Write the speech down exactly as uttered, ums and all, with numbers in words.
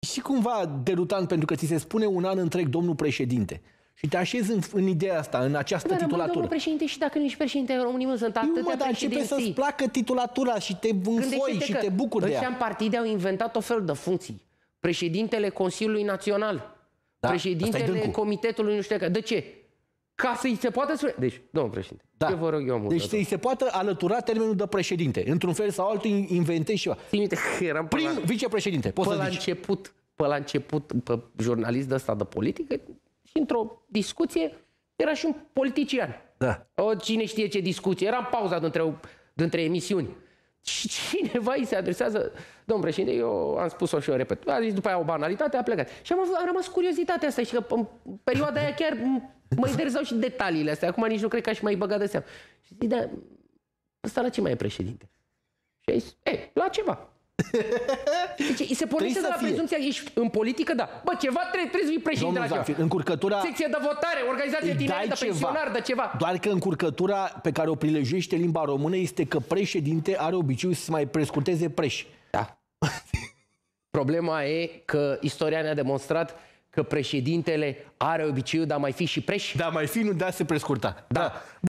și cumva derutant pentru că ți se spune un an întreg domnul președinte și te așezi în, în ideea asta, în această Dar titulatură. domnul președinte și dacă nu ești președinte României, sunt atâtea mă, dar începe să-ți placă titulatura și te înfoi și te bucuri de ea. Ăștia în partide au inventat o fel de funcții. Președintele Consiliului Național, da, președintele Comitetului nu știu care. De ce? Ca să-i se poată spune... Deci, domnul președinte, da. ce vă rog eu mult. Deci să-i se poată alătura termenul de președinte. Într-un fel sau altul inventezi ceva. Eram Prim la... vicepreședinte, poți pe să la zici. început, pe la început, pe jurnalist de ăsta de politică și într-o discuție era și un politician. Da. O, cine știe ce discuție. Era în pauza dintre, dintre emisiuni. Și cineva îi se adresează, domnul președinte, eu am spus-o și eu repet. A zis după aia o banalitate, a plecat. Și am, am rămas curiozitatea asta și că în perioada aia chiar mă interesau și detaliile astea. Acum nici nu cred că aș mai băga de seamă. Și zic, dar ăsta la ce mai e președinte? Și a zis, e, la ceva. Deci, se pornește de la prezumția, ești în politică, da. Bă, ceva trebuie, trebuie să fii președinte la ceva. Încurcătura... Secție de votare, organizație tineri de pensionari, de ceva. Doar că încurcătura pe care o prilejuiește limba română este că președinte are obiceiul să mai prescurteze preș. Da. Problema e că istoria ne-a demonstrat că președintele are obiceiul de a mai fi și preș. Da, mai fi, nu de a se prescurta. Da. Da.